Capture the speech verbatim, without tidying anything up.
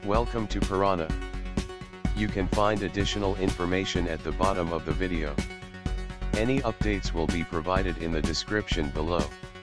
Welcome to Parana. You can find additional information at the bottom of the video. Any updates will be provided in the description below.